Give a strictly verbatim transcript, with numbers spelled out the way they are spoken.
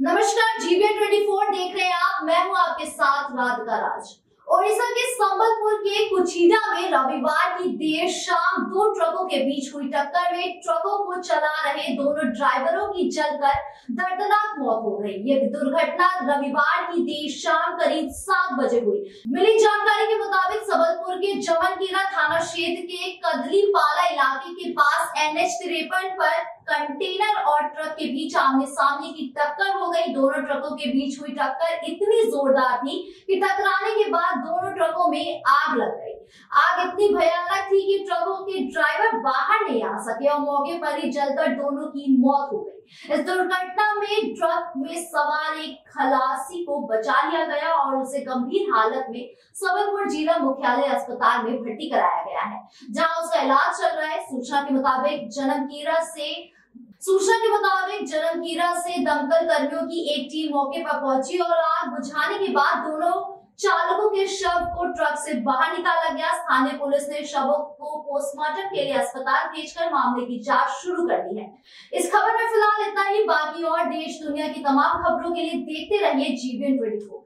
नमस्कार, जीबीएन चौबीस देख रहे हैं आप। मैं हूं आपके साथ राधिका राज। ओडिशा के संबलपुर के कुचीडा में रविवार की देर शाम दो ट्रकों के बीच हुई टक्कर में ट्रकों को चला रहे दोनों ड्राइवरों की जलकर दर्दनाक मौत हो गई। यह दुर्घटना रविवार की देर शाम करीब सात बजे हुई। मिली जानकारी के मुताबिक संबलपुर के जमनकीरा थाना क्षेत्र के कदलीपाला इलाके के पास एन एच तिरपन पर कंटेनर और ट्रक के बीच आमने सामने की टक्कर हो गई। दोनों ट्रकों के बीच हुई टक्कर इतनी जोरदार थी कि टकराने के बाद दोनों ट्रकों में आग लग गई। आग इतनी भयानक थी कि ट्रकों के ड्राइवर बाहर नहीं आ सके और मौके पर ही जलकर दोनों की मौत हो गई। इस दुर्घटना में ट्रक में सवार एक खलासी को बचा लिया गया और उसे गंभीर हालत में संबलपुर जिला मुख्यालय अस्पताल में भर्ती कराया गया है, जहां उसका इलाज चल रहा है। सूचना के मुताबिक जनमकीरा से सूचना के मुताबिक जनमकीरा से दमकल कर्मियों की एक टीम मौके पर पहुंची और आग बुझाने के बाद दोनों चालकों के शव को ट्रक से बाहर निकाला गया। स्थानीय पुलिस ने शवों को पोस्टमार्टम के लिए अस्पताल भेजकर मामले की जांच शुरू कर दी है। इस खबर में फिलहाल इतना ही। बाकी और देश दुनिया की तमाम खबरों के लिए देखते रहिए जीबीएन चौबीस।